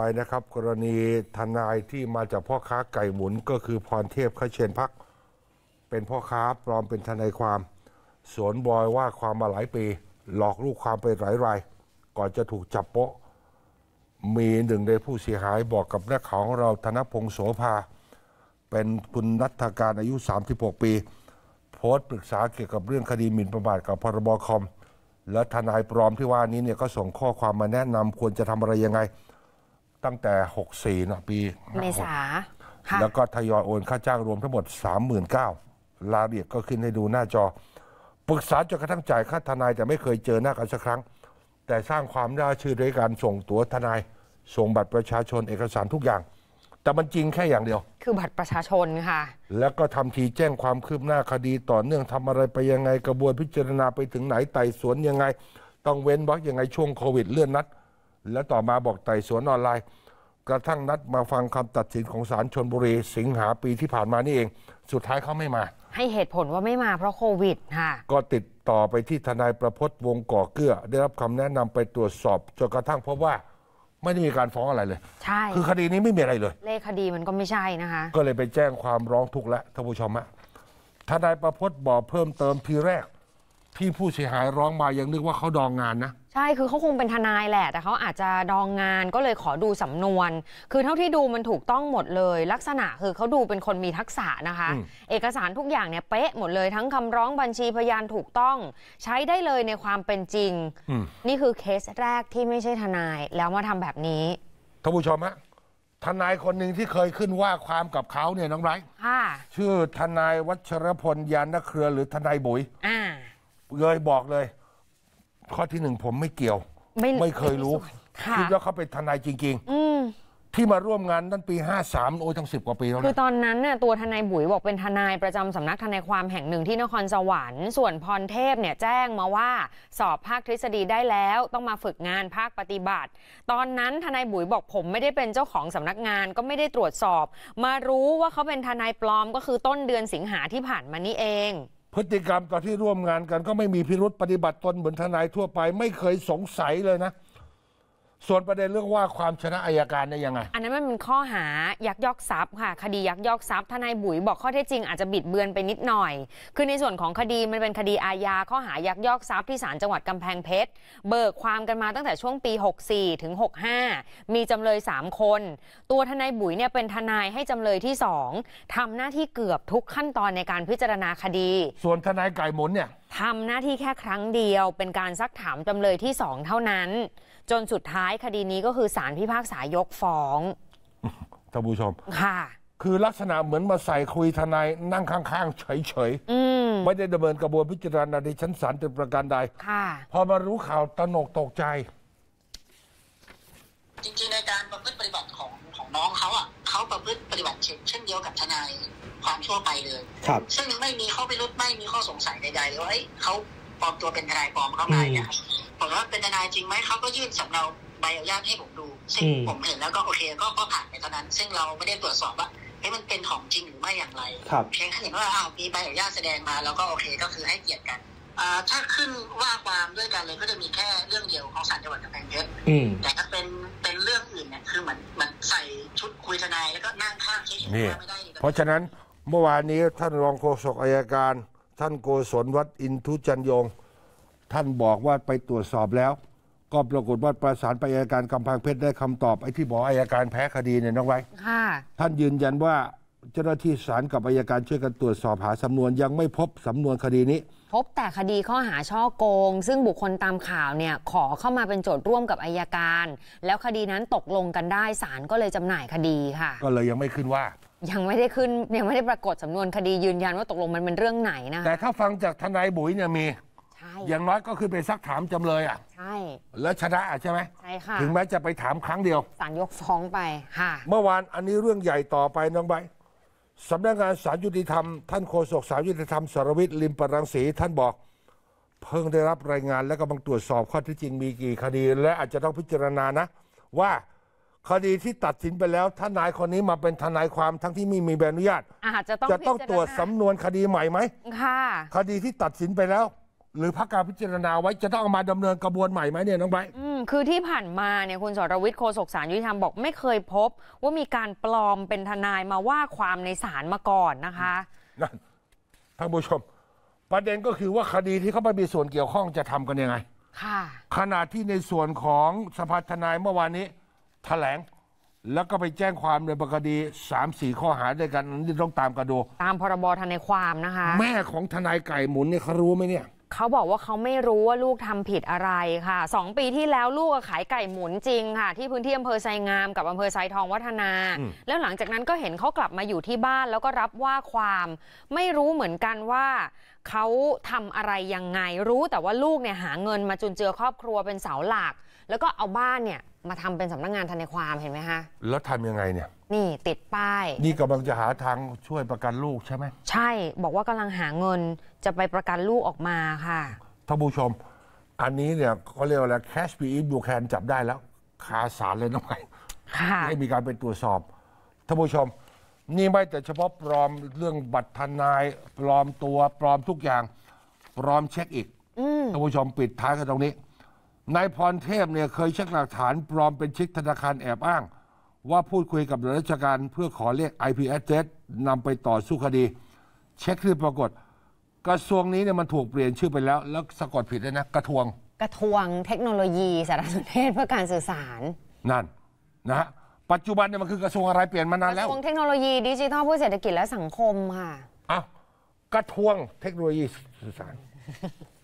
ไปนะครับกรณีทนายที่มาจากพ่อค้าไก่หมุนก็คือพรเทพขเชนพักเป็นพ่อค้าปลอมเป็นทนายความสวนบอยว่าความมาหลายปีหลอกลูกความไปหลายรายก่อนจะถูกจับโป๊ะมีหนึ่งในผู้เสียหายบอกกับนักข่าวของเราธนพงษ์โสภาเป็นคุณนัฐการอายุ36ปีโพสต์ปรึกษาเกี่ยวกับเรื่องคดีหมิ่นประมาทกับพรบคอมและทนายปลอมที่ว่านี้เนี่ยก็ส่งข้อความมาแนะนำควรจะทำอะไรยังไงตั้งแต่64นะปีเมษาแล้วก็ทยอยโอนค่าจ้างรวมทั้งหมด 39,000 รายละเอียดก็ขึ้นให้ดูหน้าจอปรึกษาจนกระทั่งจ่ายค่าทนายแต่ไม่เคยเจอหน้ากันสักครั้งแต่สร้างความน่าเชื่อด้วยการส่งตั๋วทนายส่งบัตรประชาชนเอกสารทุกอย่างแต่มันจริงแค่อย่างเดียวคือบัตรประชาชนค่ะแล้วก็ทำทีแจ้งความคืบหน้าคดีต่อเนื่องทำอะไรไปยังไงกระบวนพิจารณาไปถึงไหนไต่สวนยังไงต้องเว้นวรรคยังไงช่วงโควิดเลื่อนนัดแล้วต่อมาบอกไต่สวนออนไลน์กระทั่งนัดมาฟังคำตัดสินของศาลชลบุรีสิงหาปีที่ผ่านมานี่เองสุดท้ายเขาไม่มาให้เหตุผลว่าไม่มาเพราะโควิดค่ะก็ติดต่อไปที่ทนายประพจน์วงก่อเกื้อได้รับคำแนะนำไปตรวจสอบจนกระทั่งพบว่าไม่ได้มีการฟ้องอะไรเลยใช่คือคดีนี้ไม่มีอะไรเลยเลขคดีมันก็ไม่ใช่นะคะก็เลยไปแจ้งความร้องทุกข์แล้วท่านผู้ชมฮะทนายประพจน์บอกเพิ่มเติมทีแรกที่ผู้เสียหายร้องมายังนึกว่าเขาดองงานนะใช่คือเขาคงเป็นทนายแหละแต่เขาอาจจะดองงานก็เลยขอดูสำนวนคือเท่าที่ดูมันถูกต้องหมดเลยลักษณะคือเขาดูเป็นคนมีทักษะนะคะเอกสารทุกอย่างเนี่ยเป๊ะหมดเลยทั้งคำร้องบัญชีพยานถูกต้องใช้ได้เลยในความเป็นจริงนี่คือเคสแรกที่ไม่ใช่ทนายแล้วมาทำแบบนี้ท่านผู้ชมฮะทนายคนหนึ่งที่เคยขึ้นว่าความกับเขาเนี่ยน้องไบรท์ชื่อทนายวัชรพลยานเครือหรือทนายบุ๋ยเลยบอกเลยข้อที่หนึ่งผมไม่เกี่ยวไม่เคยรู้คิดว่าเขาเป็นทนายจริงๆที่มาร่วมงานนั่นปี53โอ้ยทั้ง10 กว่าปีแล้วคือตอนนั้นน่ะตัวทนายบุ๋ยบอกเป็นทนายประจำสำนักทนายความแห่งหนึ่งที่นครสวรรค์ส่วนพรเทพเนี่ยแจ้งมาว่าสอบภาคทฤษฎีได้แล้วต้องมาฝึกงานภาคปฏิบัติตอนนั้นทนายบุ๋ยบอกผมไม่ได้เป็นเจ้าของสำนักงานก็ไม่ได้ตรวจสอบมารู้ว่าเขาเป็นทนายปลอมก็คือต้นเดือนสิงหาที่ผ่านมานี่เองพฤติกรรมตอนที่ร่วมงานกันก็ไม่มีพิรุธปฏิบัติตนเหมือนทนายทั่วไปไม่เคยสงสัยเลยนะส่วนประเด็นเรื่องว่าความชนะอัยการได้ยังไงอันนั้นมันเป็นข้อหายักยอกทรัพย์ค่ะคดียักยอกทรัพย์ทนายบุ๋ยบอกข้อเท็จจริงอาจจะบิดเบือนไปนิดหน่อยคือในส่วนของคดีมันเป็นคดีอาญาข้อหายักยอกทรัพย์ที่ศาลจังหวัดกำแพงเพชรเบิกความกันมาตั้งแต่ช่วงปี64ถึง65มีจำเลย3คนตัวทนายบุ๋ยเนี่ยเป็นทนายให้จำเลยที่2ทำหน้าที่เกือบทุกขั้นตอนในการพิจารณาคดีส่วนทนายไก่หมุนเนี่ยทำหน้าที่แค่ครั้งเดียวเป็นการซักถามจำเลยที่2เท่านั้นจนสุดท้ายคดีนี้ก็คือศาลพิพากษายกฟ้องท่านผู้ชมค่ะคือลักษณะเหมือนมาใส่คุยทนายนั่งข้างๆเฉยๆไม่ได้ดำเนินกระบวนพิจารณาในชั้นศาลเป็นประการใดพอมารู้ข่าวตระหนกตกใจจริงๆในการประพฤติปฏิบัติของน้องเขาอ่ะเขาประพฤติปฏิบัติเช่นเดียวกับทนายความทั่วไปเลยซึ่งไม่มีข้อพิรุธไม่มีข้อสงสัยใดๆเลยว่าเขาปลอมตัวเป็นทนายปลอมเข้ามาเนี่ยครับผมว่าเป็นทนายจริงไหมเขาก็ยื่นสำเนาใบอนุญาตให้ผมดูซึ่งผมเห็นแล้วก็โอเคก็ผ่านไปเท่านั้นซึ่งเราไม่ได้ตรวจสอบว่ามันเป็นของจริงหรือไม่อย่างไรเพียงแค่เห็นว่ามีใบอนุญาตแสดงมาแล้วก็โอเคก็คือให้เกียรติกันถ้าขึ้นว่าความด้วยกันเลยก็จะมีแค่เรื่องเดียวของศาลจังหวัดกำแพงเพชรแต่ถ้าเป็นเรื่องอื่นเนี่ยคือเหมือนใส่ชุดคุยทนายแล้วก็นั่งข้างเฉยๆไม่ได้เพราะฉะนั้นเมื่อวานนี้ท่านรองโฆษกอัยการท่านโกศลวัฒน์อินทุจันยงท่านบอกว่าไปตรวจสอบแล้วก็ปรากฏว่าประสานไปอัยการกำแพงเพชรได้คำตอบไอ้ที่บอกอัยการแพ้คดีเนี่ยน้องไว้ท่านยืนยันว่าเจ้าหน้าที่ศาลกับอัยการช่วยกันตรวจสอบหาสำนวนยังไม่พบสำนวนคดีนี้พบแต่คดีข้อหาช่อโกงซึ่งบุคคลตามข่าวเนี่ยขอเข้ามาเป็นโจทย์ร่วมกับอัยการแล้วคดีนั้นตกลงกันได้ศาลก็เลยจำหน่ายคดีค่ะก็เลยยังไม่ขึ้นว่ายังไม่ได้ขึ้นยังไม่ได้ปรากฏสำนวนคดียืนยันว่าตกลงมันเป็นเรื่องไหนนะแต่ถ้าฟังจากทนายบุ๋ยเนี่ยมีอย่างน้อยก็คือไปซักถามจำเลยใช่แล้วชนะใช่ไหมใช่ค่ะถึงแม้จะไปถามครั้งเดียวศาลยกฟ้องไปค่ะเมื่อวานอันนี้เรื่องใหญ่ต่อไปน้องใบสำนักงานศาลยุติธรรมท่านโฆษกศาลยุติธรรมสรวิทย์ลิมปรังสีท่านบอกเพิ่งได้รับรายงานและกำลังตรวจสอบข้อที่จริงมีกี่คดีและอาจจะต้องพิจารณานะว่าคดีที่ตัดสินไปแล้วทนายคนนี้มาเป็นทนายความทั้งที่ไม่มีใบอนุญาตจะต้องตรวจสำนวนคดีใหม่ไหมค่ะคดีที่ตัดสินไปแล้วหรือพักการพิจารณาไว้จะต้องเอามาดำเนินกระบวนใหม่ไหมเนี่ยน้องไบรท์คือที่ผ่านมาเนี่ยคุณสรวิทย์โฆษกศาลยุติธรรมบอกไม่เคยพบว่ามีการปลอมเป็นทนายมาว่าความในศาลมาก่อนนะคะนั่นท่านผู้ชมประเด็นก็คือว่าคดีที่เขาไม่มีส่วนเกี่ยวข้องจะทำกันยังไงค่ะขณะที่ในส่วนของสภาทนายเมื่อวานนี้แถลงแล้วก็ไปแจ้งความในคดี 3-4 ข้อหาด้วยกันนี่ต้องตามกันดูตามพรบทนายความนะคะแม่ของทนายไก่หมุนเนี่ยเขารู้ไหมเนี่ยเขาบอกว่าเขาไม่รู้ว่าลูกทำผิดอะไรค่ะ2 ปีที่แล้วลูกขายไก่หมุนจริงค่ะที่พื้นที่อำเภอไซงามกับอำเภอไซทองวัฒนาแล้วหลังจากนั้นก็เห็นเขากลับมาอยู่ที่บ้านแล้วก็รับว่าความไม่รู้เหมือนกันว่าเขาทำอะไรยังไงรู้แต่ว่าลูกเนี่ยหาเงินมาจุนเจือครอบครัวเป็นเสาหลักแล้วก็เอาบ้านเนี่ยมาทำเป็นสำนักงานทนายความเห็นไหมคะแล้วทำยังไงเนี่ยนี่ติดป้ายนี่กำลังจะหาทางช่วยประกันลูกใช่ไหมใช่บอกว่ากำลังหาเงินจะไปประกันลูกออกมาค่ะท่านผู้ชมอันนี้เนี่ยเขาเรียกว่าอะไรแคชปีอินบูแคนจับได้แล้วคาศาลเลยน้องไงให้มีการไปตรวจสอบท่านผู้ชมนี่ไม่แต่เฉพาะปลอมเรื่องบัตรทนายปลอมตัวปลอมทุกอย่างปลอมเช็คอีกท่านผู้ชมปิดท้ายกันตรงนี้นายพรเทพเนี่ยเคยเช็คหลักฐานปลอมเป็นเช็คธนาคารแอบอ้างว่าพูดคุยกับหน่วยราชการเพื่อขอเลข IP address นำไปต่อสู้คดีเช็คที่ปรากฏกระทรวงนี้เนี่ยมันถูกเปลี่ยนชื่อไปแล้วสะกดผิดเลยนะกระทรวงเทคโนโลยีสารสนเทศเพื่อการสื่อสารนั่นนะฮะปัจจุบันเนี่ยมันคือกระทรวงอะไรเปลี่ยนมานานแล้วกระทรวงเทคโนโลยีดิจิทัลเพื่อเศรษฐกิจและสังคมค่ะอ้าวกระทรวงเทคโนโลยีสื่อสาร